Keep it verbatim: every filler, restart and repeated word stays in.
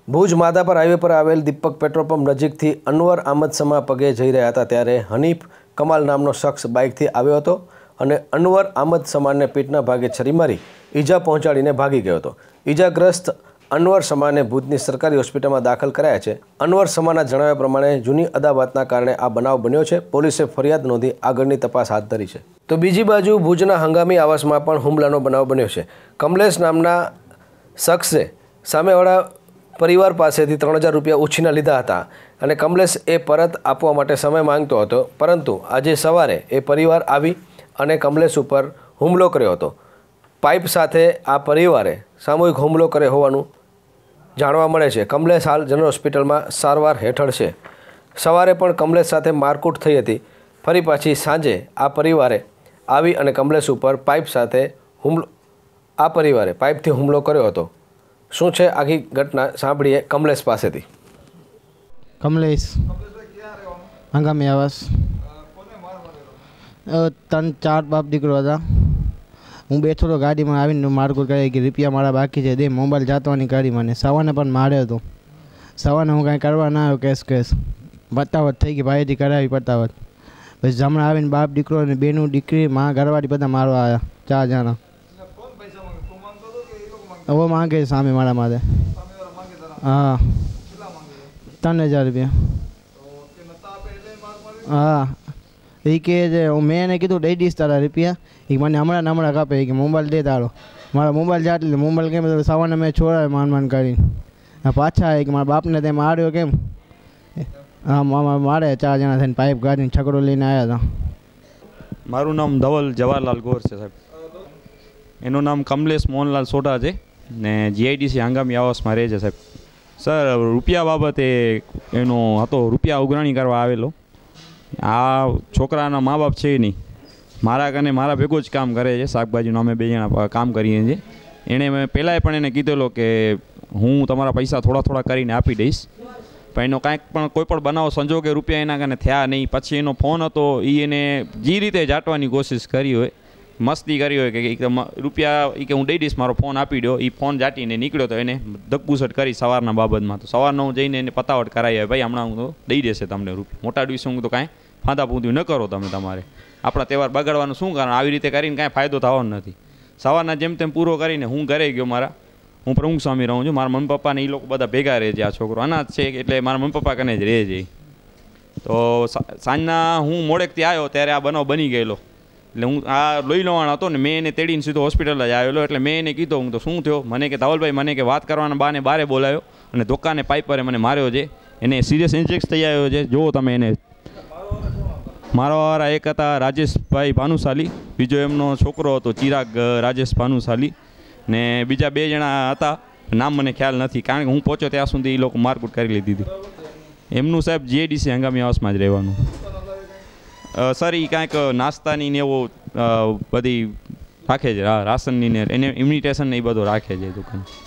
Bhuj Madhapar highway પર આવેલ દીપક petrol pump નજીકથી અનવર આમદ સમા પગે જઈ રહ્યા હતા ત્યારે હનીફ કમાલ નામનો શખ્સ બાઇકથી આવ્યો હતો અને અનવર આમદ સમાને પીઠના ભાગે છરી મારી ઈજા પહોંચાડીને ભાગી ગયો હતો। ઈજાગ્રસ્ત અનવર સમાને ભુજની સરકારી હોસ્પિટલમાં દાખલ કરાયા છે। અનવર સમાના જણાવ્યા પ્રમાણે જૂની અદાવતના કારણે આ બનાવ બન્યો છે। પોલીસે ફરિયાદ નોંધી આગળની તપાસ હાથ ધરી છે। તો બીજી બાજુ ભુજના હંગામી આવાસમાં પણ હુમલાનો બનાવ બન્યો છે। કમલેશ નામના શખ્સે સામેવાળા પરિવાર પાસેથી ત્રણ હજાર રૂપિયા ઉછીના લીધા હતા અને કમલેશ એ પરત આપવા માટે સમય માંગતો હતો, પરંતુ આજે સવારે એ પરિવાર આવી અને કમલેશ ઉપર હુમલો કર્યો હતો। પાઇપ સાથે આ પરિવારે સામૂહિક હુમલો કર્યો હોવાનું જાણવા મળે છે। કમલેશ હાલ જનરલ હોસ્પિટલમાં સારવાર હેઠળ છે। સવારે પણ કમલેશ સાથે મારકૂટ થઈ હતી। ફરી પાછી સાંજે આ પરિવારે આવી અને કમલેશ ઉપર પાઇપ સાથે હુમલો આ પરિવારે પાઇપથી હુમલો કર્યો હતો। શું છે આખી ઘટના સાંભળીએ કમલેશ પાસેથી। કમલેશ હંગામી આવાસ ત્રણ ચાર બાપ દીકરો હતા। હું બેઠો તો ગાડીમાં આવીને મારકૂટ કરી કે રૂપિયા મારા બાકી છે, દે મોબાઈલ જાતવાની કરી મને। સવારને પણ માર્યો હતો। સવારને હું કાંઈ કરવા ના આવ્યો, કેસ કેસ પતાવત થઈ ગઈ, ભાઈથી કરાવી પતાવત। પછી હમણાં આવીને બાપ દીકરો અને બેનું દીકરી માં ઘરવાળી બધા મારવા આવ્યા, ચાર જણા। હવે માંગે સામે મારા માથે, હા ત્રણ હજાર રૂપિયા। હા એ કે મેં એને કીધું દઈ દઈશ તારા રૂપિયા, એ મને હમણાં હમણાં કાપે કે મોબાઈલ દે તારો। મારા મોબાઈલ જાત લીધો, મોબાઈલ કેમ સવારને મેં છોડાય માન માન કરીને પાછા આવે કે મારા બાપને તે માર્યો કેમ? હા મામા મારે ચાર જણા થઈને પાઇપ ગાડીને છકડો લઈને આવ્યા હતા। મારું નામ ધવલ જવાહરલાલ ગોર છે સાહેબ। એનું નામ કમલેશ મોહનલાલ સોઢા છે ને જીઆઈડીસી હંગામી આવાસમાં રહે છે સાહેબ। સર રૂપિયા બાબતે એનો હતો, રૂપિયા ઉઘરાણી કરવા આવેલો। આ છોકરાના મા બાપ છે નહીં, મારા કને મારા ભેગો જ કામ કરે છે, શાકભાજીનું અમે બે જણા કામ કરીએ છીએ। એણે મેં પહેલાંય પણ એને કીધેલો કે હું તમારા પૈસા થોડા થોડા કરીને આપી દઈશ, પણ એનો કાંઈક પણ કોઈ પણ બનાવ સંજોગે રૂપિયા એના કને થયા નહીં। પછી એનો ફોન હતો, એ એને જે રીતે જાટવાની કોશિશ કરી હોય, મસ્તી કરી હોય કે રૂપિયા એ કે હું દઈ દઈશ, મારો ફોન આપી દો, એ ફોન જાટીને નીકળ્યો તો એને ધક્કુસટ કરી સવારના બાબતમાં। તો સવારનો હું જઈને એને પતાવટ કરાવી, ભાઈ હમણાં હું તો દઈ દેશે તમને રૂપિયા, મોટા દિવસે હું તો કાંઈ ફાંદા પૂંધ્યું ન કરો તમે, તમારે આપણા તહેવાર બગાડવાનું શું કારણ? આવી રીતે કરીને કાંઈ ફાયદો થવાનો નથી। સવારના જેમ તેમ પૂરો કરીને હું ઘરે ગયો મારા, હું પ્રમુખ સ્વામી રહું છું, મારા મમ્મી પપ્પાને એ લોકો બધા ભેગા રહે છે। આ છોકરો અનાથ છે એટલે મારા મમ્મી પપ્પા કને જ રહે છે। તો સાંજના હું મોડેકથી આવ્યો ત્યારે આ બનાવ બની ગયેલો, એટલે હું આ લોહી લવાણ હતો ને મેં એને તેડીને સીધો હોસ્પિટલ જ આવેલો। એટલે મેં એને કીધું હું તો શું થયો, મને કે ધવલભાઈ મને કે વાત કરવાના બાને બારે બોલાવ્યો અને ધોકાને પાઇપરે મને માર્યો છે, એને સિરિયસ ઇન્જેક્ટ થઈ આવ્યો છે। જુઓ તમે એને। મારા વાળા એક હતા રાજેશભાઈ ભાનુશાલી, બીજો એમનો છોકરો હતો ચિરાગ રાજેશ ભાનુશાલી, ને બીજા બે જણા હતા, નામ મને ખ્યાલ નથી કારણ કે હું પહોંચ્યો ત્યાં સુધી એ લોકો મારકૂટ કરી લીધી હતી। એમનું સાહેબ જીઆઈડીસી હંગામી આવાસમાં જ રહેવાનું। સર એ કાંઈક નાસ્તાની ને એવો બધી રાખે છે, હા રાશનની ને એને ઇન્વિટેશન ને એ બધું રાખે છે દુકાન।